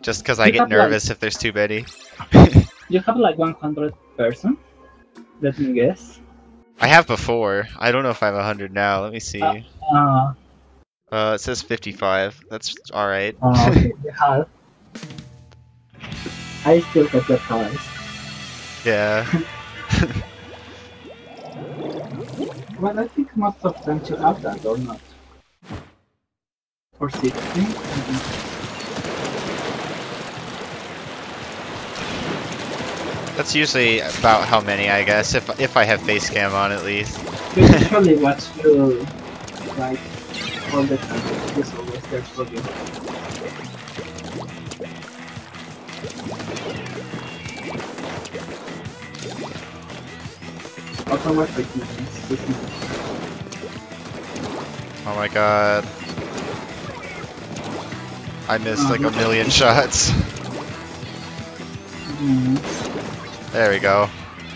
Just because I get nervous if there's too many. You have like 100 person? Let me guess. I have before. I don't know if I have 100 now. Let me see. It says 55. That's alright. Okay, you have. I still get the price. Yeah. Well, I think most of them should have that, or not? Or 60? That's usually about how many, I guess, if I have face cam on at least. We usually watch you like all the time. It's always there for you. Also watch like minutes. Oh my god. I missed like a million shots. There we go.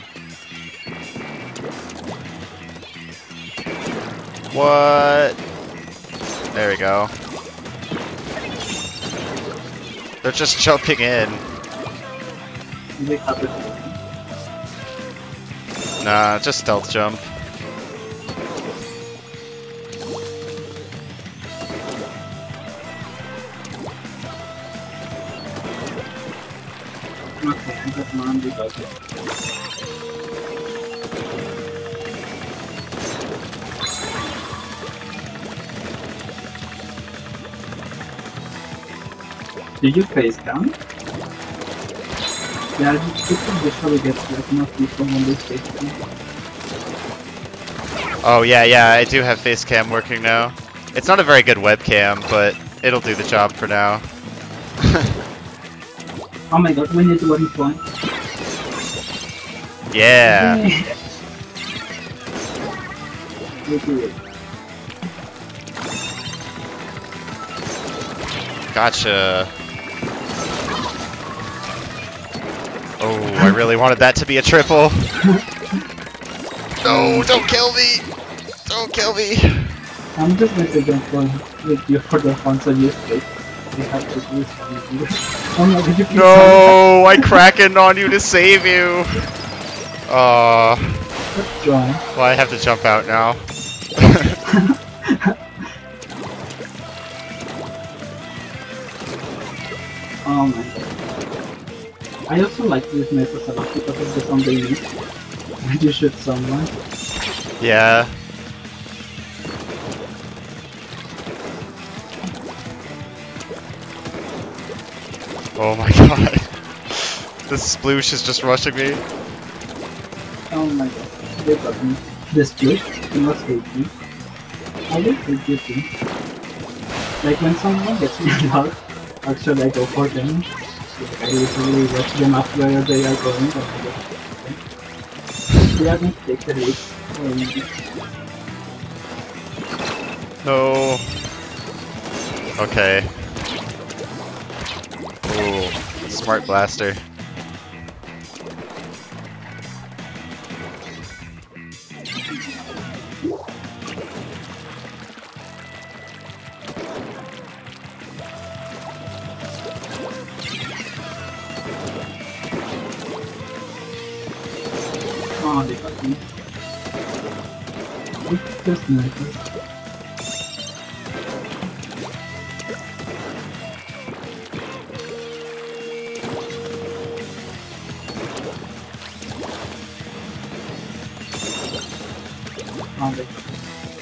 What? There we go. They're just jumping in. Nah, just stealth jump. Okay, I got one without it. Did you face cam? Yeah, people usually get like not people when they face cam. Oh yeah, I do have face cam working now. It's not a very good webcam, but it'll do the job for now. Oh my god, we need 1 point. Yeah. We do it. Gotcha. Oh, I really wanted that to be a triple. No, don't kill me! Don't kill me! I'm just going to jump on with you for the fun, so you stay. We have to do this with you. Oh no, did you please No, I cracking on you to save you. Let's join. Well, I have to jump out now. Oh my god. I also like this method a lot because of the sound they make when you shoot someone. Yeah. Oh my god. This sploosh is just rushing me. Oh my god. They got me. This split, you must hate me. I will hate you too. Like when someone gets me out, actually I go for them. Like I usually watch them after they are going. They are going to take the lead. No. Okay. Ooh, smart blaster. Oh, they got me. It's just Snipes. Oh, they got me.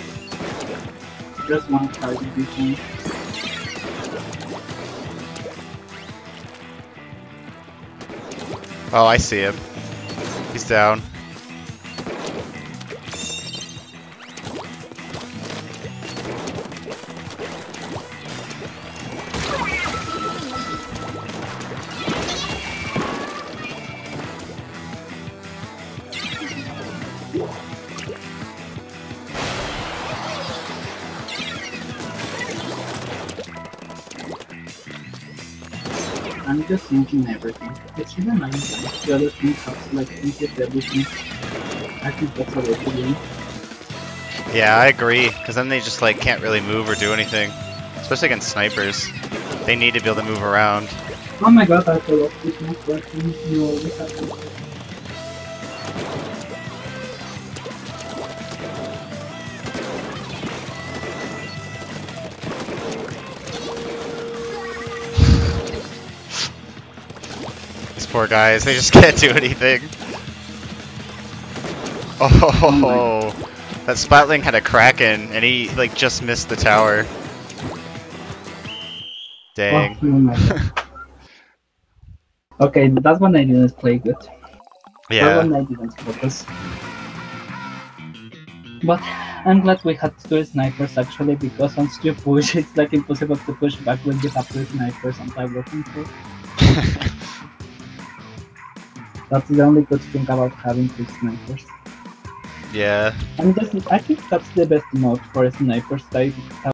Just one card in between. Oh, I see him. He's down. I'm just thinking everything. It's really nice if the other team has like think everything. I think that's a way to win. Yeah, I agree. Because then they just like can't really move or do anything, especially against snipers. They need to be able to move around. Oh my god, I fell off this move, but you always have to. These poor guys, they just can't do anything. Oh, that Splatling had a Kraken, and he like just missed the tower. Dang. Oh my god. Okay, that one I didn't play good. Yeah. That one I didn't focus. But I'm glad we had two snipers actually, because once you push, it's like impossible to push back when you have two snipers on tower control. That's the only good thing about having two snipers. Yeah. And I think that's the best mode for snipers.